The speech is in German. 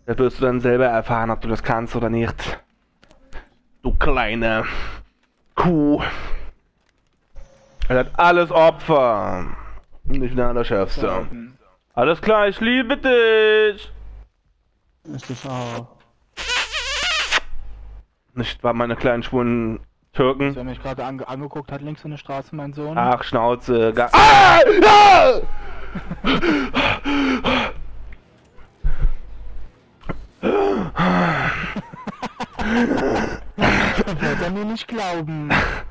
Da wirst du dann selber erfahren, ob du das kannst oder nicht. Du kleine Kuh. Er hat alles Opfer. Nicht der Allerschärfste. Alles klar, ich liebe dich. Ich dich auch. Nicht wahr, meine kleinen schwulen Türken? Wer mich gerade angeguckt hat, links in der Straße, mein Sohn. Ach, Schnauze. Ah! Ah! Wird er mir nicht glauben.